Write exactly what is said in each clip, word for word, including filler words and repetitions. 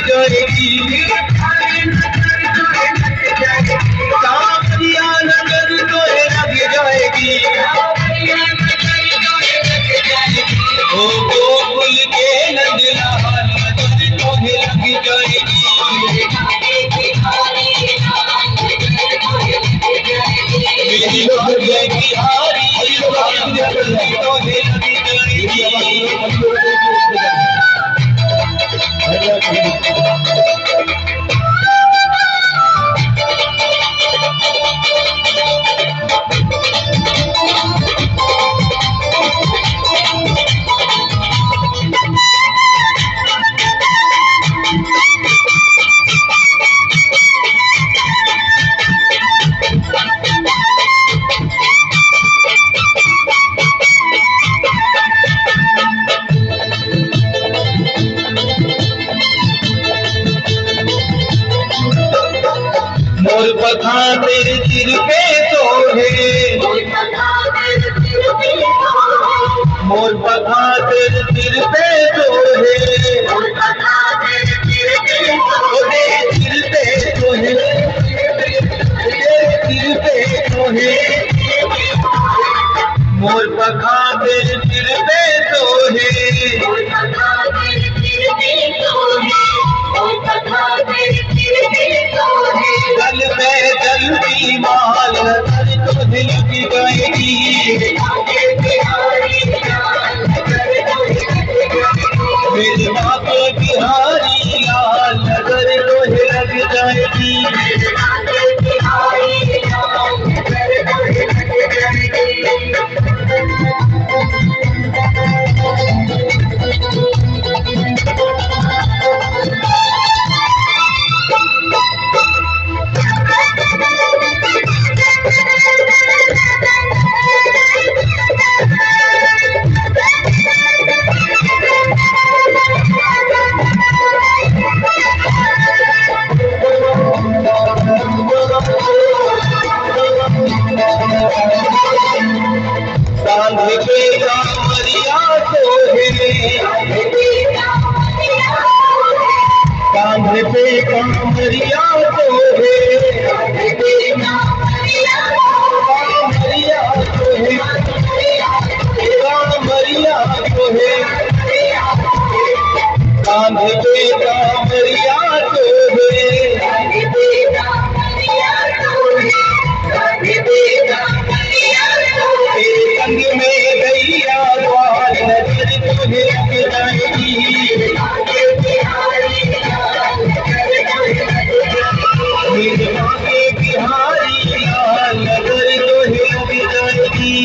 जाएगी। कांवरिया नगर तोहे लग जाएगी। ओ गोकुल के नंदलाल नगर तोहे लग जाएगी। मेरी लोग जय बिहारी तोहे लग जाएगी। मोर पखा तेरे सिर पे सोहे, मोर पखा तेरे सिर पे सोहे, तेरे सिर पे सोहे, तेरे सिर पे सोहे। मोर पखा तेरे सिर पे सोहे, दल पे जल्दी माल नजर तोहे लग जाएगी। मेरे बाबा बिहारी लाल नजर तोहे लग जाएगी। कांधे पे कांवरिया सोहे, कांधे पे कांवरिया सोहे, कांवरिया सोहे, कांवरिया सोहे। कांधे पे कांवरिया सोहे, संग में गैया ग्वाल नजर तोहे लग जाएगी। मेरे बाबे बिहारी लाल नजर तोहे लग जाएगी।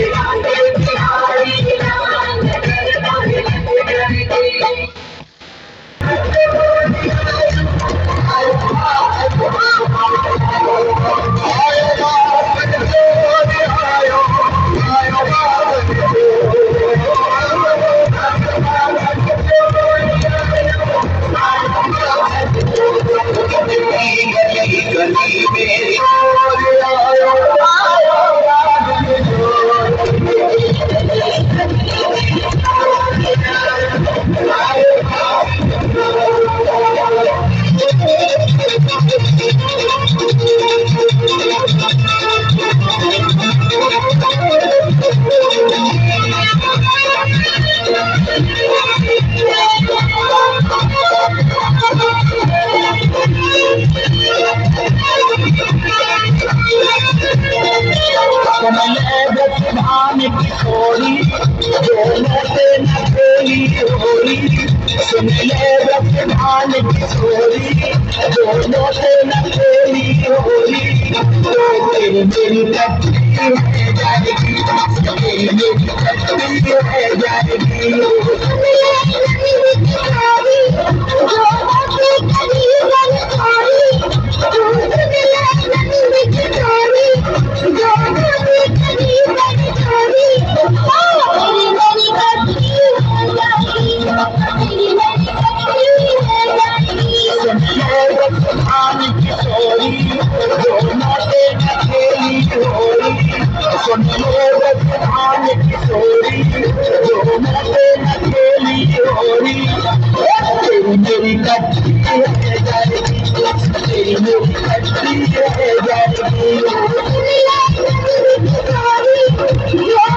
धान की छोरी दोनों से न खेली होली, सुन ले रस धान की छोरी दोनों से न खेली होली। तो तेरी मेरी कच्ची है जाएगी, तेरी मेरी कच्ची है जाएगी। मेरी कट्टी रह जाएगी, तेरी मेरी कट्टी रह जाएगी।